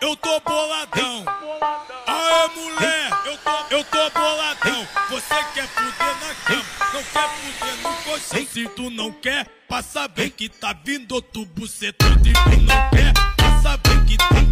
eu tô boladão. Aê, mulher, eu tô boladão. Você quer fuder na cama, não quer fuder no colchão. Se tu não quer, passa bem que tá vindo outro bucetão. Se tu não quer, passa bem que tá